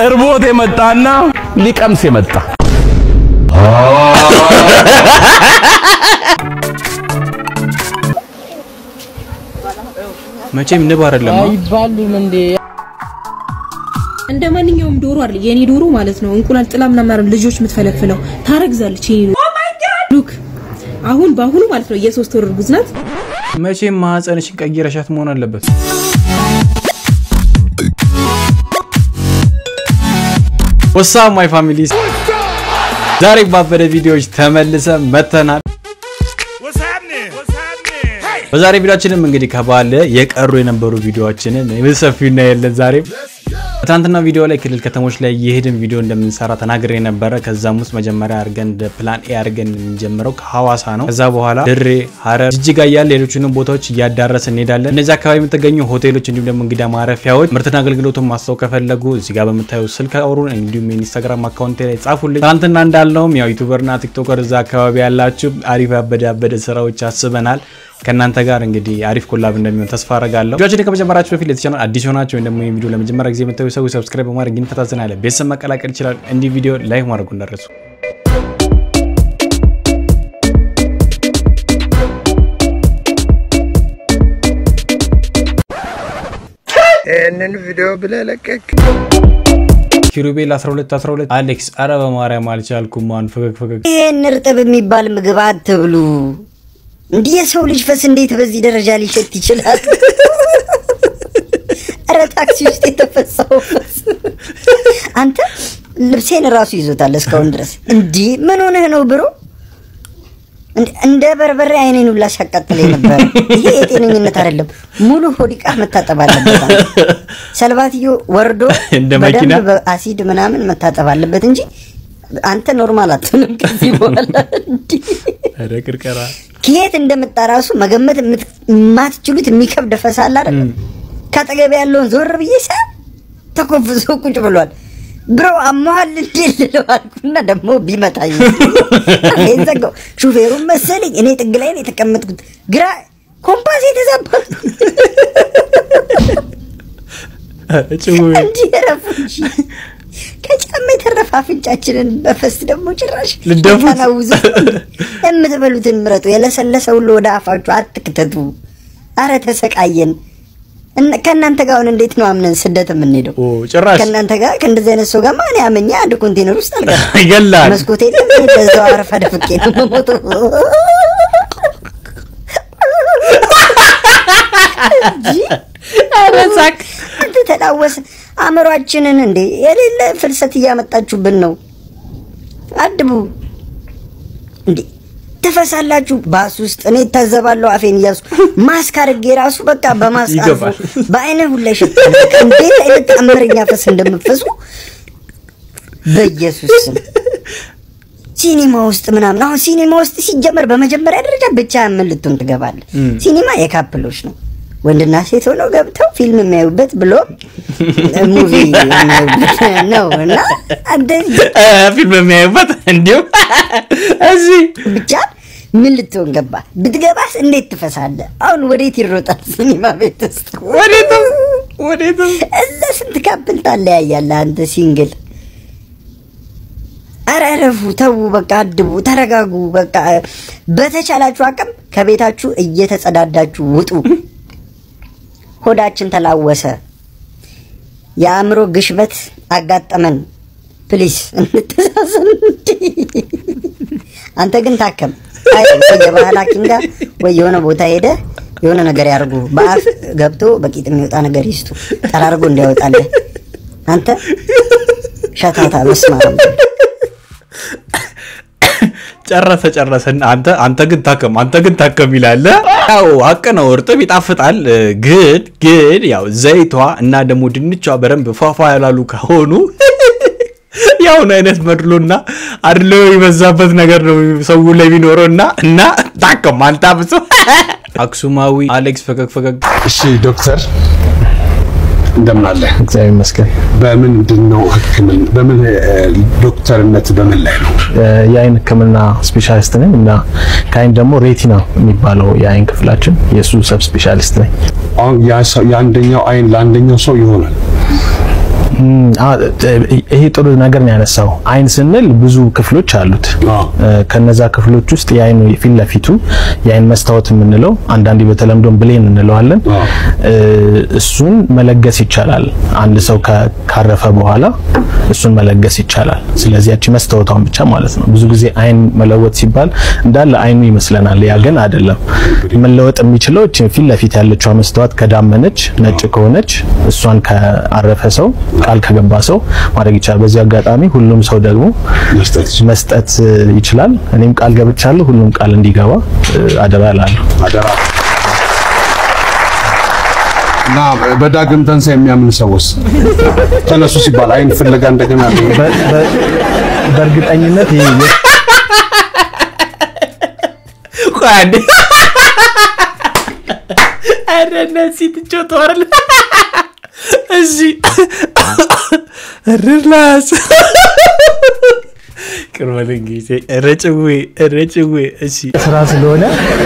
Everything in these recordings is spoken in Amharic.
እርቦት የመጣና ሊቀምስ የመጣ መቼም ንብ አይደለም አይባሉም እንዴ እንደማንኛውም ዶሮ አይደል የኔ ዶሮ ማለት ነው እንቁላል ጥላ ምናምን ልጆች ምትፈለፍለው ታረግዛለች ይሄ ሉክ አሁን ባሁኑ ማለት ነው የ3 ወር እርጉዝ ናት መቼም ማህፀንሽን ቀይረሻት መሆን አለበት What's up my family ዛሬ ባበደ ቪዲዮዎች ተመልሰን መተናል በዛሬ ቪዲዮአችንም እንግዲህ ከባለ የቀሩ የነበሩ ቪዲዮአችንን በሰፊውና ያለን ዛሬ ታንተና ቪዲዮ ላይ ክልል ከተሞች ላይ የሄድን ቪዲዮ እንደምንሰራ ተናግሬ ነበር ከዛም ውስጥ መጀመሪያ አርገን ፕላን ኤ አርገን እንጀምረው ከሐዋሳ ነው ከዛ በኋላ ድሬ ሐረር ጅጅጋ ያለ ሌሎችንም ቦታዎች ያዳረስ እንሄዳለን እነዚህ አካባቢ የምትገኙ ሆቴሎች እንዲሁም ደግሞ እንግዳ ማረፊያዎች ምርትና አገልግሎቱን ማስተዋወቅ ከፈለጉ እዚህ ጋር በመታየው ስልክ አውሩን እንዲሁም ኢንስታግራም አካውንት ላይ ጻፉልኝ ታንተና እንዳልነውም ያው ዩቲዩበርና ቲክቶከር እዛ አካባቢ ያላችሁ አሪፍ አበደ ስራዎች አስበናል ከናንተ ጋር እንግዲህ አሪፍ ኮላብ እንደሚሆን ተስፋ አረጋለሁ ቪዲዮችን ከመጀመራችሁ በፊት ለቻናል አዲስ ሆናችሁ እንደሞ ይሄን ቪዲዮ ለመጀመሪያ ጊዜ መተው ሰው ሰብስክራይብ በማድረግ እንፈታዘናለ ቤተሰብ መቀላቀል ይችላል እንዲ ቪዲዮ ላይክ ማድረጉ እንዳረሱ እነን ቪዲዮ ብለለቀቅ ኪሩቤል 12 አሌክስ አረባ ማርያም አልቻልኩም ማን ፈገግ ይሄን እርጥብ የሚባል ምግብ አትብሉ እንዴ ሰው ልጅ ፈስ እንዴት በዚህ ደረጃ ሊሸት ይችላል አረ ታክሲ ውስጥ የተፈሳው አንተ ልብሴን ራሱ ይዞታል እስካሁን ድረስ እንዴ ምን ሆነህ ነው ብሮ እንደ በርበሬ አይኔን ሁላ ሲያቃጥለኝ ነበር ይሄ የጤነኝነት አይደለም ሙሉ ሆዲቃ መታጠብ አለበት ሰልባትዮ ወርዶ እንደ መኪና በአሲድ ምናምን መታጠብ አለበት እንጂ አንተ ኖርማል አትሆንም ከዚህ በኋላ እንዴ አረ ቅርቀራ ከየት እንደምጣራሱ መገመት ማትችሉት የሚከብድ ፈሳል አይደል ካጠገብ ያለውን ዞር ብዬሳ ተኮፍሶ ቁጭ ብሏል ብሮ አማል እንደልለዋልኩና ደሞ ቢመታኝ እኔዘጋው ሹፌሩ መሰለኝ እኔ ጥግ ላይ ነው የተቀመጥኩት ግራ ኮምፓስ የተዛባ እጭው እንዴ ረፉጂ ከጫማ የተረፈ አፍንጫችንን በፈስ ደሞ ጭራሽ ልደፉት እምትበሉትን ምረጡ የለሰለሰው ወደ አፋችሁ አትክተቱ አረ ተሰቃየን ከናንተ ጋር እንዴት ነው አምነን ስደት የምንሄደው ጭራሽ ከናንተ ጋር ከእንደዚህ አይነት ሰው ጋር ማን ያመኛ አንድ ኮንቴነር ውስጥ አልገባ ይገላል መስኮቴ ለዛው አረፋ ደፍቄ ነው ሞቶ አረሳክ አንተ ተላወስ አመሯችንን እንዴ የሌለ ፍልሰት ያመጣችሁብን ነው አድቡ እንዴ ተፈሳላችሁ ባስ ውስጥ እኔ ተዘባለው አፌን ያሱ ማስክ አርጌ ራሱ በቃ በማስክ በአይነ ሁላ ይሽጣል እንዴት አይነት አመረኛ ፈስ እንደምፈሱ በኢየሱስ ሲኒማ ውስጥ ምናምን አሁን ሲኒማ ውስጥ ሲጀመር በመጀመሪያ ደረጃ ብቻ ምን ልትሆን ትገባለ ሲኒማ የካፕሎች ነው ወንድና ሴት ሆነው ገብተው ፊልም የሚያዩበት ብሎ ሙቪ ነው እና እንደዚህ ፊልም የሚያዩበት እንዴው እዚህ ብቻ ምን ልትሆን ገባ ብትገባስ እንዴት ትፈሳለ አሁን ወዴት ይሮጣል ሲኒማ ቤት ውስጥ ወዴት እዛ ስንት ካፕል ታለያያለ አንተ ሲንግል አረረፉ ተው በቃ አድቡ ተረጋጉ በቃ በተቻላችሁ አቅም ከቤታችሁ እየተጸዳዳችሁ ውጡ ሆዳችን ተላወሰ ያምሮ ግሽበት አጋጠመን ፕሊስ እንተዛዘን አንተ ግን ታከም አይ የባህል ሐኪም ጋር ወይ የሆነ ቦታ ሄደ የሆነ ነገር ያርጉ በአፍ ገብቶ በቂጥ የሚወጣ ነገር ይስጡ ተራርጎ እንዲያወጣለ አንተ ሻታታ መስማም ጨረሰ አንተ ግን ታከም ይላል ያው ሀቅ ነው እርጥብ ይጣፍጣል ግን ያው ዘይቷ እና ደሞ ድንቿ በረም ፏፏ ያላሉ ከሆኑ ያው ነው አይነት መድሎና አድሎ ይበዛበት ነገር ነው ሰው ላይ ቢኖርና እና ታከም አንታብሱ አክሱማዊ አሌክስ ፈገግ እሺ ዶክተር እንደምን አለ እግዚአብሔር ይመስገን በምንድነው ህክምና በምን ዶክተርነት በምን ላይ ነው የአይን ህክምና ስፔሻሊስት ነኝ እና ካይን ደግሞ ሬቲና የሚባለው የአይን ክፍላችን የሱ ሰብ ስፔሻሊስት ነኝ አሁን ያንደኛው አይን ለአንደኛው ሰው ይሆናል ይሄ ጥሩ ነገር ነው ያነሳው አይን ስንል ብዙ ክፍሎች አሉት ከነዛ ክፍሎች ውስጥ የአይኑ ፊት ለፊቱ የአይን መስታወት የምንለው አንዳንዴ በተለምዶ ብሌን እንለዋለን እሱን መለገስ ይቻላል አንድ ሰው ካረፈ በኋላ እሱን መለገስ ይቻላል ስለዚህ ያቺ መስታወቷን ብቻ ማለት ነው ብዙ ጊዜ አይን መለወጥ ሲባል እንዳለ አይኑ ይመስለናል ያ ግን አይደለም መለወጥ የሚችለው ፊት ለፊት ያለችው መስታወት ከዳመነች ነጭ ከሆነች እሷን ካረፈ ሰው ቃል ከገባ ሰው ማድረግ ይችላል በዚህ አጋጣሚ ሁሉም ሰው ደግሞ መስጠት ይችላል እኔም ቃል ገብቻለሁ ሁሉም ቃል እንዲገባ አደራ እላለሁ አደራ ና በዳግም ተንሳይ የሚያምን ሰውስ ተነሱ ሲባል አይን ፍለጋ እንደገና በእርግጠኝነት ይሄ ቋንዴ አረነሲ ትጮታል እዚህ ሪላክስ ቅርበልን ጊዜ ረጭዌ እሺ ስራ ስለሆነ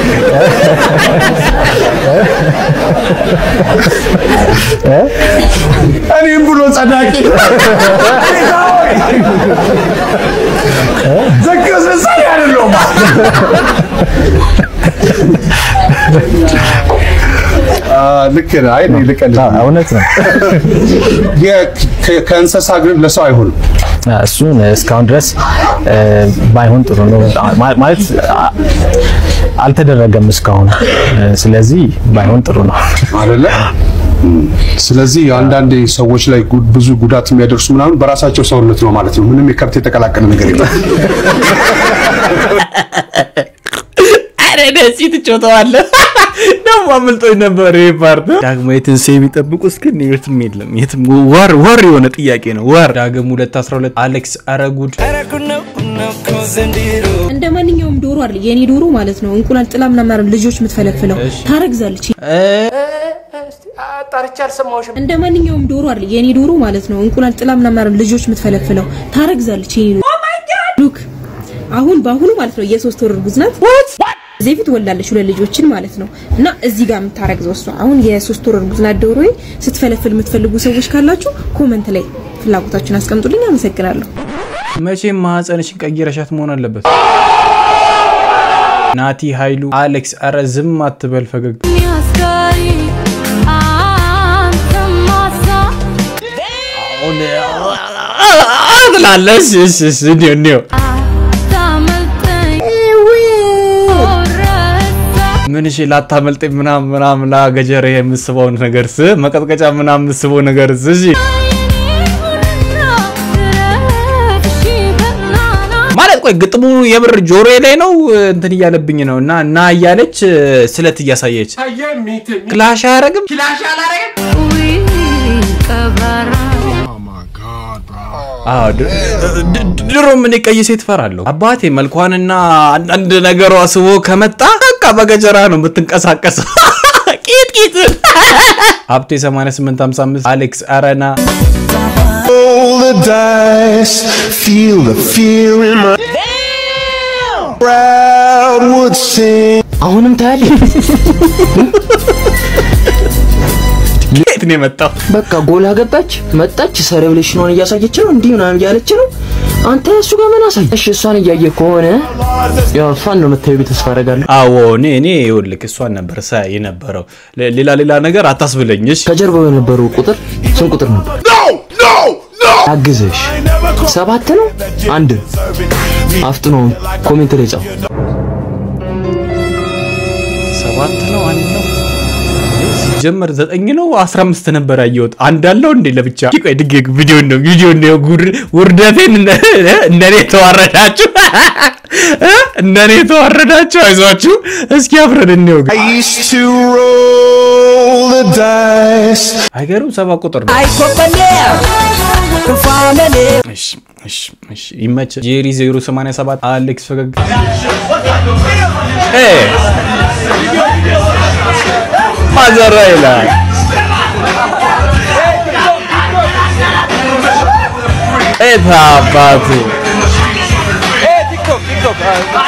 እኔም ብሎ ጸዳቂ ዘከሰ ሳይያለው ልክ ነው አይ ልቀልድ እውነት ነው ከእንስሳ ግን ለሰው አይሆንም እሱን እስካሁን ድረስ ባይሆን ጥሩ ነው ማለት አልተደረገም እስካሁን ስለዚህ ባይሆን ጥሩ ነው አይደለ ስለዚህ አንዳንዴ ሰዎች ላይ ብዙ ጉዳት የሚያደርሱ ምናምን በራሳቸው ሰውነት ነው ማለት ነው ምንም የከብት የተቀላቀለ ነገር የለም አረነሲ ትጮታል ነው ማምልጦኝ ነበር ይሄ ፓርት ዳግሞ የትንሳኤ የሚጠብቁ እስከ የትም የለም የትም ወር የሆነ ጥያቄ ነው ወር ዳግም 212 አሌክስ አረጉድ ነው እንደማንኛውም ዶሮ አይደል የኔ ዶሮ ማለት ነው እንቁላል ጥላምና ማር ልጆች የምትፈለፍለው ታረግዛለች አጣርቻል ሰማውሽ እንደማንኛውም ዶሮ አይደል የኔ ዶሮ ማለት ነው እንቁላል ጥላምና ማር ልጆች የምትፈለፍለው ታረግዛለች የኔ ሉክ አሁን ባሁኑ ማለት ነው የ3 ወር እርጉዝ ናት ዘይፊት ወላለች ሁለት ልጆችን ማለት ነው እና እዚህ ጋር የምታረግዘው እሷ አሁን የ3 ወር እርጉዝ ናት ዶሮዬ ስትፈለፍል የምትፈልጉ ሰዎች ካላችሁ ኮሜንት ላይ ፍላጎታችሁን አስቀምጡልኝ አመሰግናለሁ መቼም ማህፀንሽን ቀይረሻት መሆን አለበት ናቲ ኃይሉ አሌክስ አረ ዝም አትበል ፈገግ አትላለሽ ነው ምን እሺ ላታመልጥ ምናምን ላገጀረ የምስበው ነገርስ መቀጥቀጫ ምናምን ምስበው ነገርስ እሺ ማለት ቆይ ግጥሙ የብር ጆሮዬ ላይ ነው እንትን ያለብኝ ነውና እና ያያለች ስለት ያሳየች ክላሽ አያረግም ድሮ ምን ቀይ ሴት ፈራለሁ አባቴ መልኳንና አንድ ነገሯ አስቦ ከመጣ በቃ በገጀራ ነው የምትንቀሳቀሰው ቂጥ ሀብቴ 8855 አሌክስ አረና roll the dice feel the fear in my crowd would sing አሁንም ታያለ ጌት ነው መጣው በቃ ጎል አገባች መጣች ሰሬብሌሽኑን ያሳየች ነው እንዴ ምናምን ያለች ነው አንተ እሱ ጋር ምን አሳይ እሺ እሷን ያያየ ከሆነ ያው ፋን ነው መተው ቤተስ ፈረጋለሁ አዎ እኔ ይወልክ እሷን ነበር ሳይ የነበረው ሌላ ነገር አታስብለኝሽ ከጀርባው የነበረው ቁጥር ስንት ቁጥር ነበር no አግዘሽ 7 ነው አንድ አፍጥኖ ኮሜንት ላይ ጻፉ 7 ነው አንድ ነው ጀመር 9 ነው 15 ነበር ያየሁት አንድ አለው እንዴ ለብቻ ቆይ ድግ ቪዲዮ ነው ውርደቴን እንደኔ ተዋረዳችሁ አይዟችሁ እስኪ አብረን እንየው I used to roll the dice አይገርም 7 ቁጥር ነው እሺ ይመች ጄሪ 087 አሌክስ ፈገግ ማዘራይላ ባቱ ቲክቶክ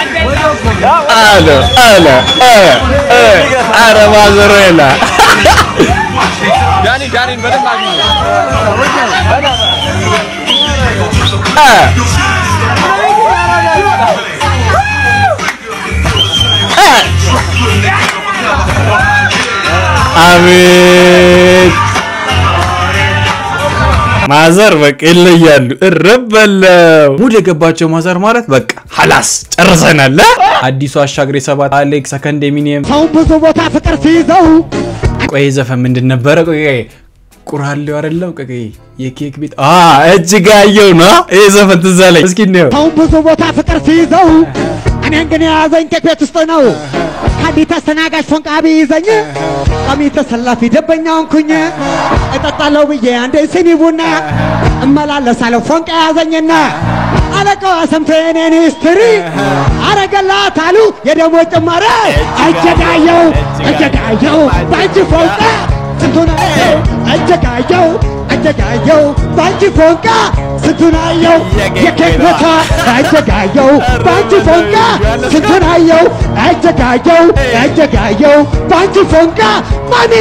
አለ አረ ማዘራይላ ዳኒ በደንብ አግኝ አቤት ማዘር በቃ ይለያሉ እረበለው ሙድ የገባቸው ማዘር ማለት በቃ ሐላስ ጨርሰናል አዲሱ አሻግሬ 7 አሌክስ ኮንዶሚኒየም ሰው ብዙ ቦታ ፍቅር ሲይዘው ቆይ ዘፈን ምንድን ነበር ቆይ ቁራሌው አይደለም ቆይ የኬክ ቤት እጅጋየው ነው ይሄ ዘፈን ትዝ አለኝ እስኪ ነው ሰው ብዙ ቦታ ፍቅር ሲይዘው እኔን ግን ያዘኝ ኬክ ቤት ውስጥ ነው ካዲታ ተናጋሽ ፎንቃቢ ይዘኝ ቀሚ ተሰላፊ ደበኛውን ኩኝ እጠጣለው ብዬ አንዴ ሲኒ ቡና እመላለሳለሁ ፎንቃ ያዘኝና አለቃው ሰምተኔ ኒስትሪ አረገላት አሉ የደሞ ጭማሪ እጀጋየው ባንቺ ፎንቃ ስንቱን እጀጋየው ባንቺ ፎንቃ ስንቱን አየው የኬክ ቦታ እጀጋየው ባንቺ ፎንቃ ስንቱን አየው እጀጋየው ባንቺ ፎንቃ ማሚ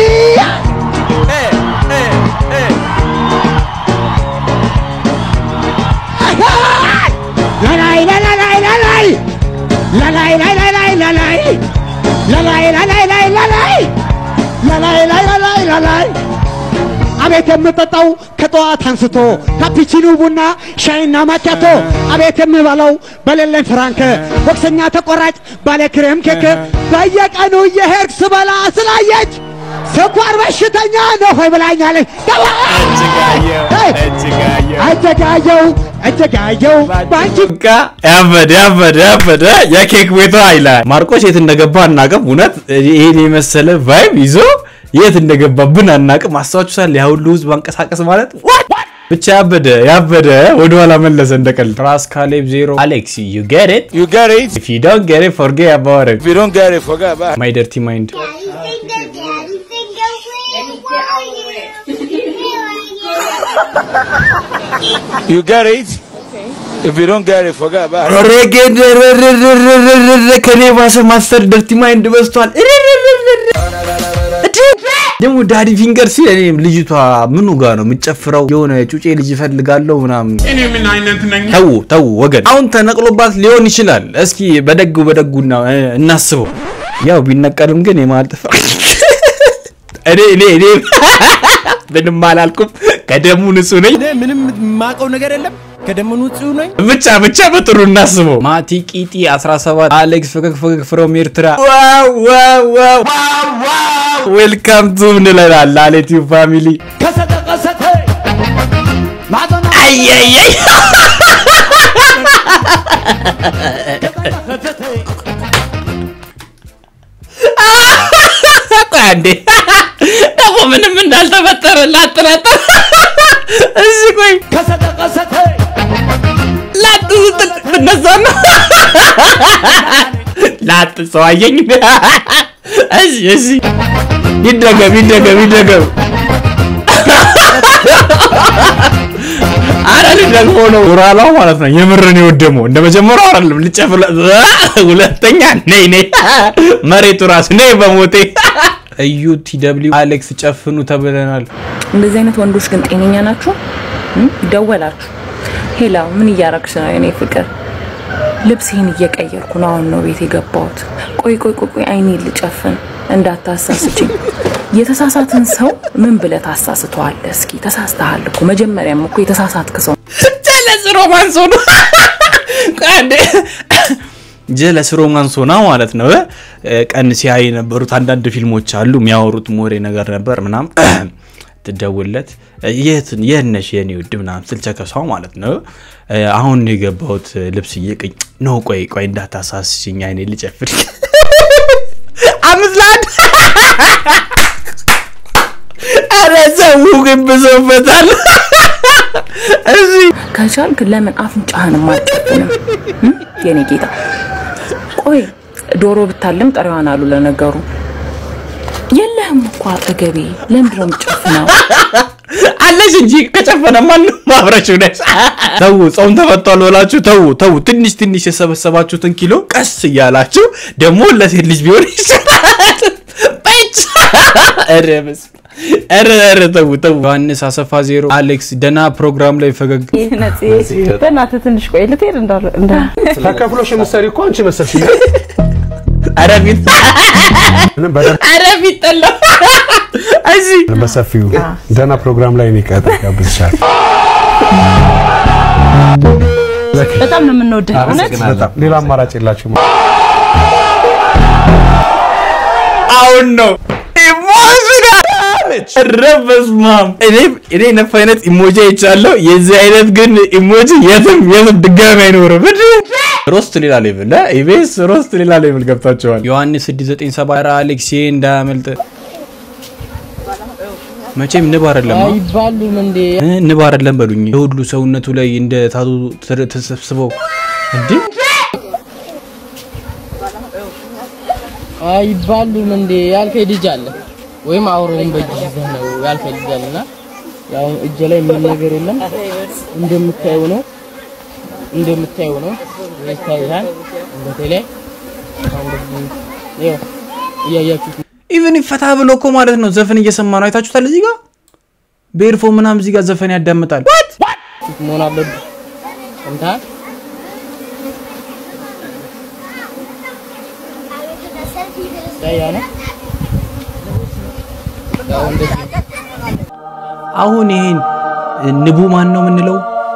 አቤት የምጠጣው ከጠዋት አንስቶ ካፒቺኖ ቡና ሻይና ማኪያቶ አቤት የምበላው በሌለኝ ፍራንክ ቦክሰኛ ተቆራጭ ባለ ክሬም ኬክ በየቀኑ የሄድክ ስበላ ስላየች ስኳር በሽተኛ ነው ሆይ ብላኛለች እጀጋየው ባንቺ ያበደ የኬክ ቤቷ ይላል ማርቆስ የት እንደገባ አናውቅም እውነት ይሄን የመሰለ ቫይብ ይዞ የት እንደገባብን አናውቅም አስተዋችሁታል ያ ሁሉ ህዝብ አንቀሳቀስ ማለት ብቻ ያበደ ወደ ኋላ መለሰ እንደቀል ራስ ካሌብ 0 አሌክስ you get it if you don't get it forget about it my dirty mind you get it if you don't get it forget about it ከኔ ባሰ ማስተር dirty mind በስቷል ደሞ ዳዲ ፊንገር ሲለኔም ልጅቷ ምኑ ጋር ነው ምጨፍረው የሆነ ጩጬ ልጅ ፈልጋለሁ ምናምን እኔ ምን አይነት ነኝ ተው ወገን አሁን ተነቅሎባት ሊሆን ይችላል እስኪ በደጉና እናስበው ያው ቢነቀልም ግን የማልጠፋ እኔ ምንም አላልኩም ከደሙ ንጹህ ነኝ ምንም ማቀው ነገር የለም ከደሙ ንጹህ ነኝ ብቻ በጥሩ እናስበው ማቲ ቂጢ 17 አሌክስ ፈገግ ፍሮም ኤርትራ ዋው ዌልካም ቱ ንላላ አሌቲው ፋሚሊ ከሰጠቀሰተ ማዶና አይ አንዴ ደሞ ምንም እንዳልተፈጠረ ላጥራጣ እዚህ ቆይ ከሰጠቀሰተ ላጥጥ በነዛና ላጥ ሰው አየኝ እዚህ ይደገም አራሊ ደግሞ ነው ራላው ማለት ነው የምርን ይወደመው እንደመጀመሪያው አይደለም ልጨፍለ ሁለተኛ ነይ መሬቱ ራስ ነይ በሞቴ ዩቲደብሊው አሌክስ ጨፍኑ ተብለናል እንደዚህ አይነት ወንዶች ግን ጤነኛ ናችሁ ደወላችሁ ሄላ ምን እያረክሽ ነው የኔ ፍቅር ልብስህን እየቀየርኩ ነው አሁን ነው ቤት የገባሁት ቆይ አይኔ ልጨፍን እንዳታሳስችኝ የተሳሳትን ሰው ምን ብለህ ታሳስተዋለህ እስኪ ተሳስተሃል እኮ መጀመሪያም እኮ የተሳሳትክ ሰው ጀለስ ሮማንስ ነው ካንዴ ጀለስ ሮማንስ ነው ማለት ነው ቀን ሲያይ ነበሩት አንዳንድ ፊልሞች አሉ የሚያወሩት ሞሬ ነገር ነበር ምናም ትደውልለት የነሽ የኔ ውድ ምናም ስልቸከሷው ማለት ነው አሁን የገባሁት ልብስ እየቀኝ ነው ቆይ እንዳታሳስችኝ አይኔ ልጨፍር አምስላድ አረዘው ግን ብዙበታል እዚህ ከቻልክ ለምን አፍንጫህን ማጥተንም የኔ ጌታ ቆይ ዶሮ ብታለም ጠሪዋን አሉ ለነገሩ የለህም እኮ አጠገቤ ለምንድነው የምትጨፍነው አለሽ እንጂ ከጨፈነ ማን ማብራችሁ ነሽ ተው ጾም ተፈቷል ወላችሁ ተው ትንሽ የሰበሰባችሁትን ኪሎ ቀስ ያላችሁ ደሞ ለሴት ልጅ ቢሆን ይችላል ባይች አረበስ አረ ተው ዮሐንስ አሰፋ 0 አሌክስ ደና ፕሮግራም ላይ ፈገግ በእናት ትንሽ ቆይ ልትሄድ እንዳ ተከፍሎሽ መሰሪ እኮ አንቺ መሰልሽ አረቢት ተላ አይዚ በሰፊው ደና ፕሮግራም ላይ ነው ቀጥታብሻል በጣም ነው የምንወደው እውነት ሌላ አማራጭ የላችሁም አሁን ነው ኢሞጂና ረበስማም እኔ ነፍ አይነት ኢሞጂ ይቻለው የዚህ አይነት ግን ኢሞጂ የትም ድጋሚ አይኖርም ሮስት ሌላ ሌቭል ላ ኢቤስ ሮስት ሌላ ሌቭል ገብታቸዋል ዮሐንስ 697 አሌክሲ እንዳመልጥ መቼም ንብ አይደለም አይባሉም እንዴ ንብ አይደለም በሉኝ ሁሉ ሰውነቱ ላይ እንደ ታቱ ተሰብስበው እንዴ አይባሉም እንዴ ያልከኝ ልጅ አለ ወይም አውሮን በጅህ ነው ያልከኝ ልጅ አለና ያው እጄ ላይ ምን ነገር የለም እንደምታየው ነው ይታያል በተለይ ያው ያያችሁ ኢቭን ይፈታ ብሎ እኮ ማለት ነው ዘፈን እየሰማ ነው አይታችሁታል እዚህ ጋር በኤርፎን ምናምን እዚህ ጋር ዘፈን ያዳምጣል ምን አለበት እንታ ያያነ አሁን ይሄን ንቡ ማን ነው ምንለው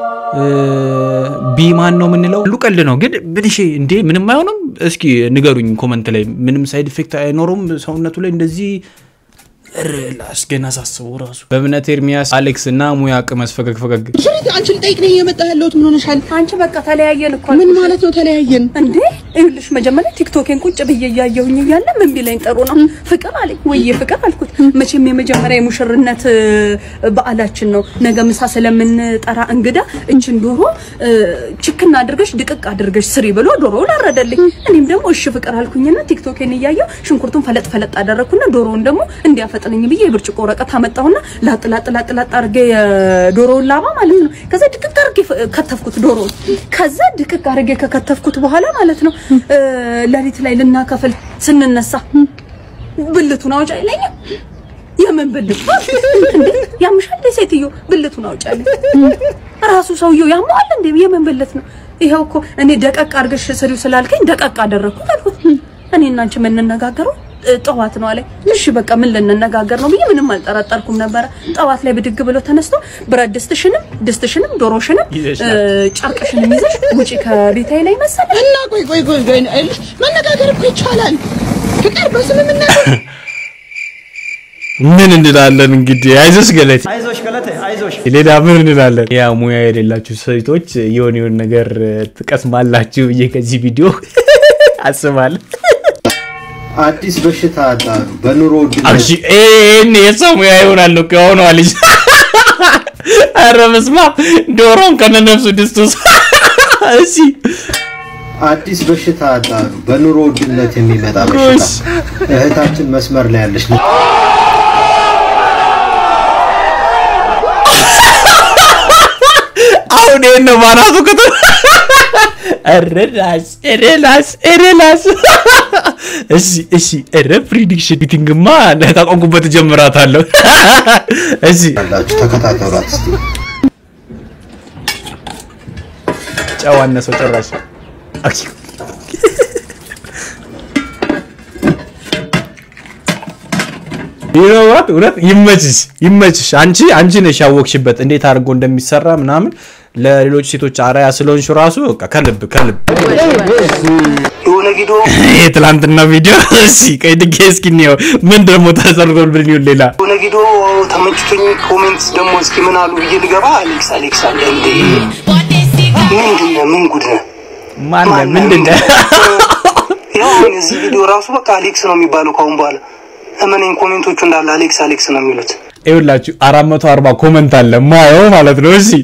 ቢ ማን ነው ምንለው ሉቀል ነው ግን ብልሽ እንዴ ምንም አይሆንም እስኪ ንገሩኝ ኮሜንት ላይ ምንም ሳይድ ኢፌክት አይኖርም ሰውነቱ ላይ እንደዚህ ራስ ገና ሳስበው ራሱ በእምነት ኤርሚያስ አሌክስ እና ሙያ ቅመስ ፈገግ ሽሪት አንቺ ልጠይቅኝ የመጣህ ያለውት ምን ሆነሻል አንቺ በቃ ተለያየን እኮ ምን ማለት ነው ተለያየን እንዴ ይኸውልሽ መጀመሪያ ቲክቶኬን ቁጭ ብዬ ያያየሁኝ እያለ ምን ቢለኝ ጥሩ ነው ፍቅር አለኝ ወይ ፍቅር አልኩት መቼም የመጀመሪያ የሙሽርነት በዓላችን ነው ነገ ምሳ ስለምንጠራ እንግዳ እንችን ዶሮ ችክና አድርገሽ ድቅቅ አድርገሽ ስሪ ብሎ ዶሮውን አረደልኝ እኔም ደግሞ እሺ ፍቅር አልኩኝና ቲክቶኬን እያየሁ ሽንኩርቱን ፈለጥ አደረኩና ዶሮውን ደግሞ እንዲያፈጥነኝ ብዬ የብርጭቆ ወረቀት አመጣሁና ላጥ አርገ ዶሮውን ላባ ማለት ነው ከዛ ድቅቅ አርገ ከተፍኩት ዶሮውን ከዛ ድቅቅ አርገ ከከተፍኩት በኋላ ማለት ነው ለሊት ላይ ልናከፍል ስንነሳ ብልቱን አውጫ ይለኛ የምን ብልት ያምሻል ሴትዮ ብልቱን አውጫ ራሱ ሰውየው ያማል እንዴ የምን ብልት ነው ይሄው እኮ እኔ ደቀቅ አርገሽ ስሪው ስላልከኝ ደቀቅ አደረኩት አልኩት እኔ እና አንቺ ምን እንነጋገረው ጠዋት ነው አለኝ እሺ በቃ ምን ልንነጋገር ነው ብዬ ምንም አልጠራጠርኩም ነበር ጠዋት ላይ ብድግ ብሎ ተነስቶ ብረት ድስትሽንም ዶሮሽንም ጨርቅሽንም ይዘሽ ውጪ ከቤታዬ ላይ መሰለ እና ቆይ መነጋገር እኮ ይቻላል ፍቅር በስምምነት ምን እንላለን እንግዲህ አይዞሽ ገለቴ ሌላ ምን እንላለን ያ ሙያ የሌላችሁ ሴቶች የሆነ ነገር ትቀስማላችሁ ብዬ ከዚህ ቪዲዮ አስባለሁ አዲስ በሽታ አጣሉ በኑሮ አጂ እኔ የሰሙያ ይሆናል ነው ከሆነው ልጅ አረመስማ ዶሮን ከነነፍሱ ድስቱስ እሺ አዲስ በሽታ አጣሉ በኑሮ ውድነት የሚመጣ በሽታ እህታችን መስመር ላይ ያለች አሁን ነው ማራቱ ከተ እረላስ እሺ ፕሪዲክሽን ቢቲንግማ ለታቆንኩበት ጀምራታለሁ እሺ አላችሁ ተከታተሏት እስቲ ጫዋነሰው ጭራሽ ይሮዋት እውነት ይመችሽ አንቺ ነሽ ያወቅሽበት እንዴት አድርጎ እንደሚሰራ ምናምን ለሌሎች ሴቶች አራያ ስለሆንሽ ራሱ በቃ ከልብ የሆነ ቪዲዮ የትላንትና ቪዲዮ እሺ ከድጌ እስኪ ነው ምን ደግሞ ተሰርቶልብኝ ሌላ የሆነ ቪዲዮ ተመችቶኝ ኮሜንትስ ደግሞ እስኪ ምን አሉ ብዬ ልገባ አሌክስ አለ እንዴ ምን ጉድ ነው ምንድነው ያው እዚህ ቪዲዮ ራሱ በቃ አሌክስ ነው የሚባለው ካሁን በኋላ እመኔን ኮሜንቶቹ እንዳለ አሌክስ ነው የሚሉት ይኸውላችሁ 440 ኮሜንት አለ ማየው ማለት ነው እሺ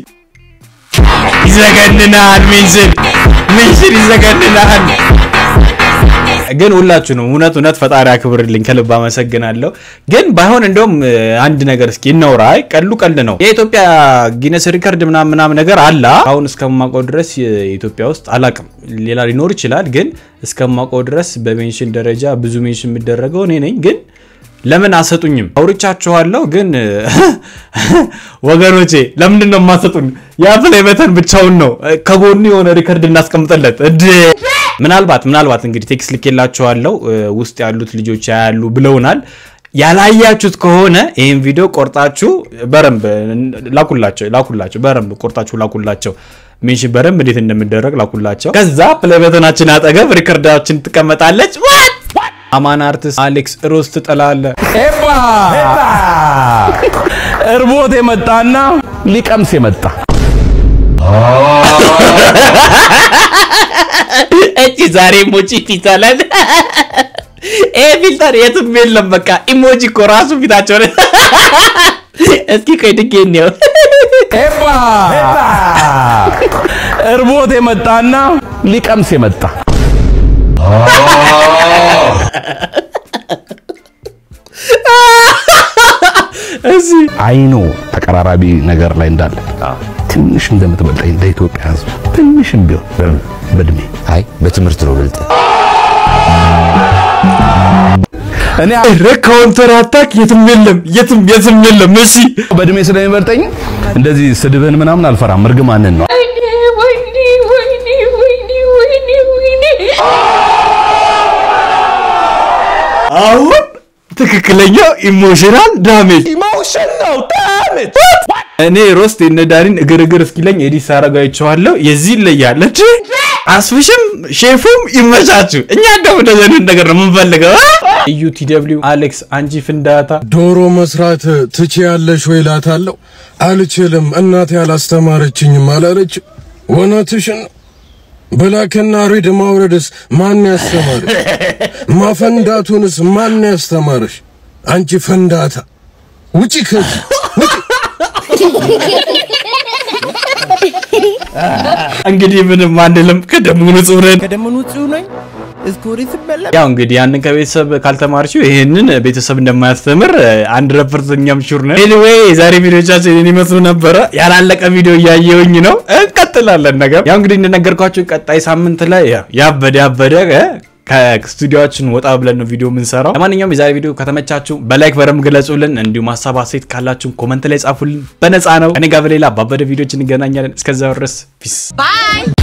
ይዘገንናል ሜንሽን ይዘገንናል ግን ሁላችሁ ነው እውነት ፈጣሪ አክብርልኝ ከልብ አመሰግናለሁ ግን ባይሆን እንደውም አንድ ነገር እስኪ እናውራ ቀልድ ነው የኢትዮጵያ ጊነስ ሪከርድ ምናምን ነገር አለ አሁን እስከማቆ ድረስ ኢትዮጵያ ውስጥ አላቅም ሌላ ሊኖር ይችላል ግን እስከማቆ ድረስ በሜንሽን ደረጃ ብዙ ሜንሽን የሚደረገው እኔ ነኝ ግን ለምን አሰጡኝም አውርቻችኋለሁ ግን ወገኖቼ ለምን ነው ማሰጡን ያ ፕሌይ በተን ብቻውን ነው ከጎኑ የሆነ ሪከርድ እናስቀምጠለት ምናልባት እንግዲህ ቴክስት ልኬላችኋለሁ ውስጥ ያሉት ልጆች ያያሉ ብለውናል ያላያችሁት ከሆነ ይሄን ቪዲዮ ቆርጣችሁ በረምብ ላኩላቸው በረምብ ቆርጣችሁ ላኩላቸው ሜንሽን በረምብ እንዴት እንደሚደረግ ላኩላቸው ከዛ ፕሌይ በተናችን አጠገብ ሪከርዳችን ትቀመጣለች አማን አርቲስት አሌክስ ሮስት ተላለ ኤባ እርቦት የመጣና ሊቀምስ የመጣ እቺ ዛሬ ሞቺ ፊታለን ፊልተር የትም የለም በቃ ኢሞጂ እኮ ራሱ ፊታቸው ነው እስኪ ቆይ ድጌን ነው ኤባ እርቦት የመጣና ሊቀምስ የመጣ እዚ አይኖ ተቀራራቢ ነገር ላይ እንዳለ ትንሽ እንደምትበልጠኝ ለኢትዮጵያ ህዝብ ትንሽም ቢሆን በእድሜ አይ በትምህርት ነው ብልጥ እኔ ካውንተር አታክ የትም የለም እሺ በእድሜ ስለሚበልጠኝ እንደዚህ ስድብን ምናምን አልፈራም እርግማንን ነው አሁን ትክክለኛው ኢሞሽናል ዳሜጅ እኔ ሮስት እነዳሪን እግርግር እስኪለኝ ኤዲት ሳረጋው አይቼዋለሁ የዚህ ለያለ እንጂ አስፍሽም ሼፉም ይመቻችሁ እኛ ደግሞ እንደዚህ ነገር ነው የምንፈልገው ዩቲደብሊው አሌክስ አንጂ ፍንዳታ ዶሮ መስራት ትችያለሽ ወይ ላታለው አልችልም እናቴ ያላስተማረችኝም አላለች ወናትሽን በላከና ሪድ ማውረድስ ማን ያስተማርሽ ማፈንዳቱንስ ማን ያስተማርሽ አንቺ ፈንዳታ ውጪ ከዚህ እንግዲህ ምንም አንደለም ከደሙ ንጹህ ነኝ እስኩሪት በላ ያው እንግዲህ ያንን ከቤተሰብ ካልተማርሽው ይሄንን ቤተሰብ እንደማያስተምር 100% ሹር ነው ኤኒዌይ ዛሬ ቪዲዮቻችን እኔ መስሉ ነበር ያላለቀ ቪዲዮ ያየውኝ ነው እንቀጥላለን ነገር ያው እንግዲህ እንደነገርኳችሁ ቀጣይ ሳምንት ላይ ያበደ ከስቱዲዮአችን ወጣ ብለን ነው ቪዲዮ ምን ሰራው ለማንኛውም የዛሬ ቪዲዮ ከተመቻችሁ በላይክ በረም ግለጹልን እንዲሁም ሐሳብ አስተያየት ካላችሁ ኮሜንት ላይ ጻፉልን በነፃ ነው እኔ ጋር በሌላ ባበደ ቪዲዮችን እንገናኛለን እስከዛው ድረስ ፒስ ባይ